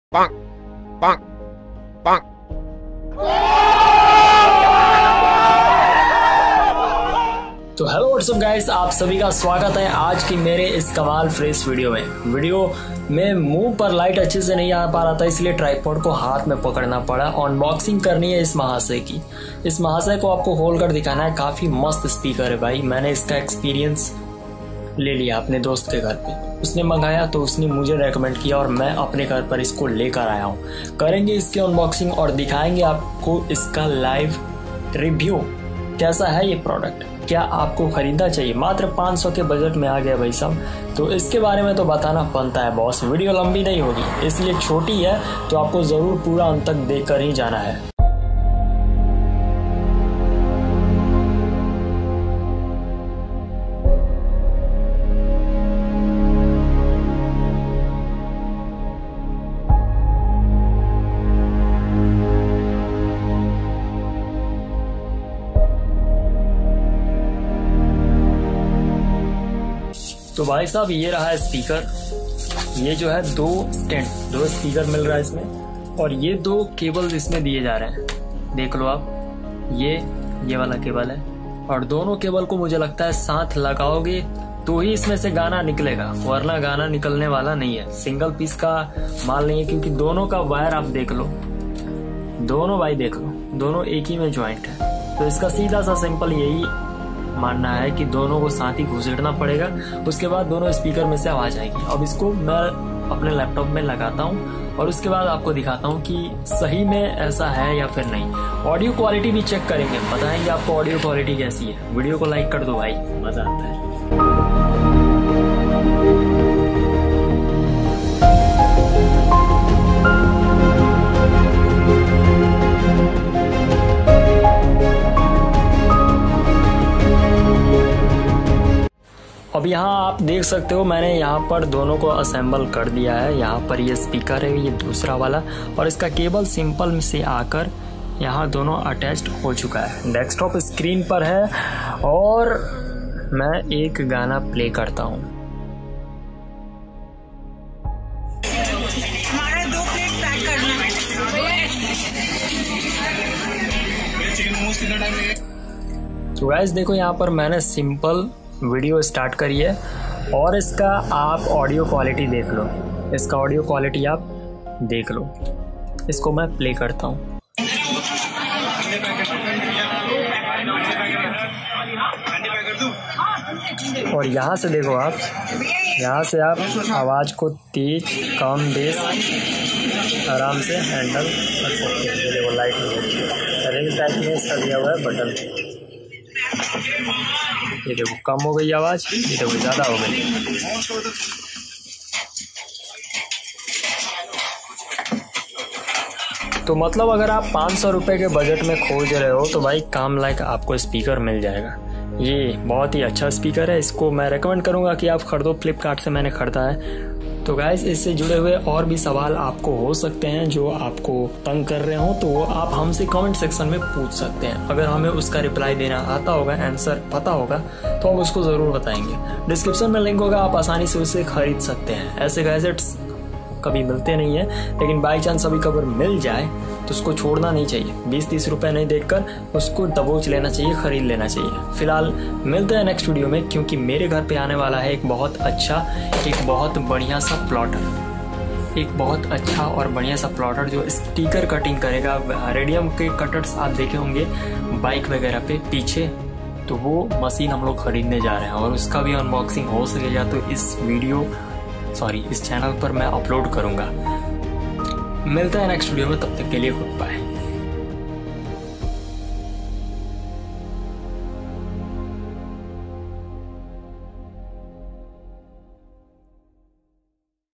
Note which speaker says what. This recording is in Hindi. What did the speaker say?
Speaker 1: Bonk, bonk, bonk.
Speaker 2: तो हेलो व्हाट्सअप गाइस, आप सभी का स्वागत है आज की मेरे इस कमाल फ्रेश वीडियो में मुंह पर लाइट अच्छे से नहीं आ पा रहा था, इसलिए ट्राइपॉड को हाथ में पकड़ना पड़ा। अनबॉक्सिंग करनी है इस महाशय की। इस महाशय को आपको खोल कर दिखाना है। काफ़ी मस्त स्पीकर है भाई। मैंने इसका एक्सपीरियंस ले लिया अपने दोस्त के घर पे। उसने मंगाया तो उसने मुझे रेकमेंड किया और मैं अपने घर पर इसको लेकर आया हूँ। करेंगे इसकी अनबॉक्सिंग और दिखाएंगे आपको इसका लाइव रिव्यू कैसा है ये प्रोडक्ट। क्या आपको खरीदना चाहिए? मात्र 500 के बजट में आ गया भाई साहब, तो इसके बारे में तो बताना बनता है बॉस। वीडियो लंबी नहीं होगी इसलिए छोटी है, तो आपको ज़रूर पूरा अंत तक देख कर ही जाना है। तो भाई साहब ये रहा है स्पीकर। ये जो है दो स्पीकर मिल रहा है इसमें, और ये दो केबल्स इसमें दिए जा रहे हैं। देख लो आप, ये वाला केबल है, और दोनों केबल को मुझे लगता है साथ लगाओगे तो ही इसमें से गाना निकलेगा, वरना गाना निकलने वाला नहीं है। सिंगल पीस का माल नहीं है, क्योंकि दोनों का वायर आप देख लो, दोनों भाई देख लो, दोनों एक ही में ज्वाइंट है। तो इसका सीधा सा सिंपल यही मानना है कि दोनों को साथ ही घुसेड़ना पड़ेगा, उसके बाद दोनों स्पीकर में से आवाज आएगी। अब इसको मैं अपने लैपटॉप में लगाता हूँ और उसके बाद आपको दिखाता हूँ कि सही में ऐसा है या फिर नहीं। ऑडियो क्वालिटी भी चेक करेंगे, बताएंगे आपको ऑडियो क्वालिटी कैसी है। वीडियो को लाइक कर दो भाई, मजा आता है। अब यहाँ आप देख सकते हो, मैंने यहाँ पर दोनों को असेंबल कर दिया है। यहाँ पर ये स्पीकर है, ये दूसरा वाला, और इसका केबल सिंपल से आकर यहाँ दोनों अटैच्ड हो चुका है। डेस्कटॉप स्क्रीन पर है और मैं एक गाना प्ले करता हूँ।
Speaker 3: हमारा 2 प्लेट पैक करना है।
Speaker 2: तो गाइस देखो, यहाँ पर मैंने सिंपल वीडियो स्टार्ट करी है और इसका आप ऑडियो क्वालिटी देख लो। इसका ऑडियो क्वालिटी आप देख लो। इसको मैं प्ले करता हूँ। और यहाँ से देखो आप, यहाँ से आप आवाज़ को तेज कम बेस आराम से हैंडल कर सकते हैं। देखो लाइट रिंग टाइप में इसका दिया हुआ है बटन। ये देखो कम हो गई आवाज़, ये देखो ज़्यादा हो गई। तो मतलब अगर आप 500 रुपये के बजट में खोज रहे हो तो भाई काम लायक आपको स्पीकर मिल जाएगा। ये बहुत ही अच्छा स्पीकर है, इसको मैं रेकमेंड करूँगा कि आप खरीदो। फ्लिपकार्ट से मैंने ख़रीदा है। तो गाइस, इससे जुड़े हुए और भी सवाल आपको हो सकते हैं जो आपको तंग कर रहे हो, तो वो आप हमसे कमेंट सेक्शन में पूछ सकते हैं। अगर हमें उसका रिप्लाई देना आता होगा, आंसर पता होगा, तो हम उसको ज़रूर बताएंगे। डिस्क्रिप्शन में लिंक होगा, आप आसानी से उसे खरीद सकते हैं। ऐसे गैजेट्स कभी मिलते नहीं है, लेकिन बाई चांस अभी कभी मिल जाए तो उसको छोड़ना नहीं चाहिए। 20-30 रुपये नहीं देखकर उसको दबोच लेना चाहिए, खरीद लेना चाहिए। फिलहाल मिलते हैं नेक्स्ट वीडियो में, क्योंकि मेरे घर पे आने वाला है एक बहुत बढ़िया सा प्लॉटर जो स्टिकर कटिंग करेगा। रेडियम के कटर्स आप देखे होंगे बाइक वगैरह पे पीछे, तो वो मशीन हम लोग खरीदने जा रहे हैं और उसका भी अनबॉक्सिंग हो सकेगा तो इस चैनल पर मैं अपलोड करूँगा। मिलते हैं नेक्स्ट वीडियो में, तब तक के लिए गुड बाय।